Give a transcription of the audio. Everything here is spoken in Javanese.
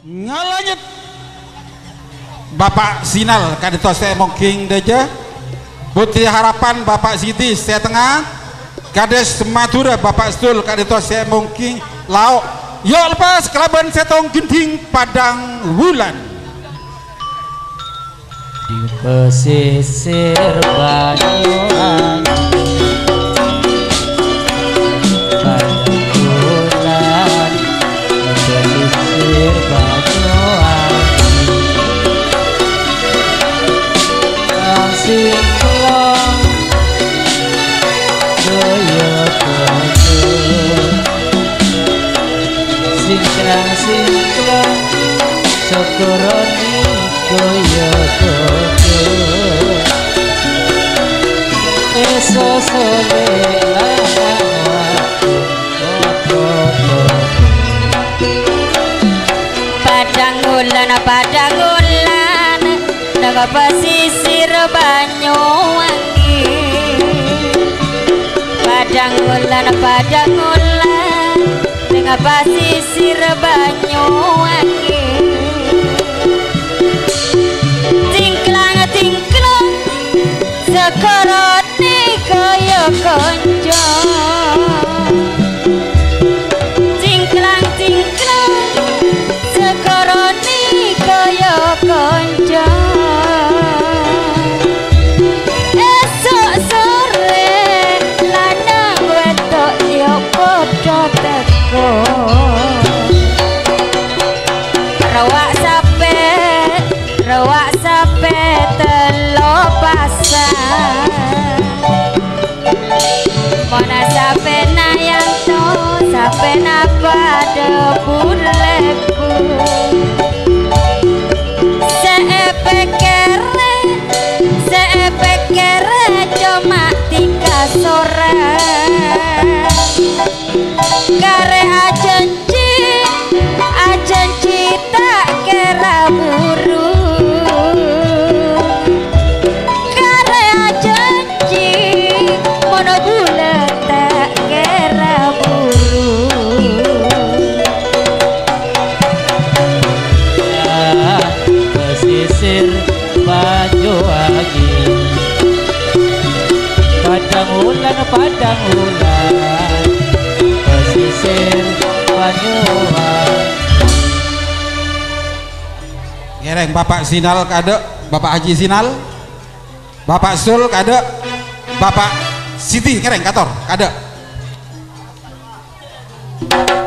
Ngalanyet Bapak Sinal kadito saya mungkin deja Putri Harapan Bapak Siti saya tengah Kades Madura Bapak Stul kadito saya mungkin lauk yuk lepas kelaban setong ginting padang wulan di pesisir Banyuwangi singklang syukuroni koyo koyo eso sore padang ulan nang pesisir Banyuwangi padang ulan dengan pesisir Banyuwangi tingklang sekorone kaya konco tingklang sekorone kaya konco esok sore lanang wedok yo padha teko rawak sape telo pasang mana sape na yang to sape na pada buleku sepekere cuma 3 sore kare ajanji tak kira buru kare ajanji mono bulan tak kira buru pesisir Banyuwangi padang ulan pesisir Banyuwangi ngereng Bapak Sinal kade Bapak Haji Sinal Bapak Sul kade Bapak Siti ngereng kator kade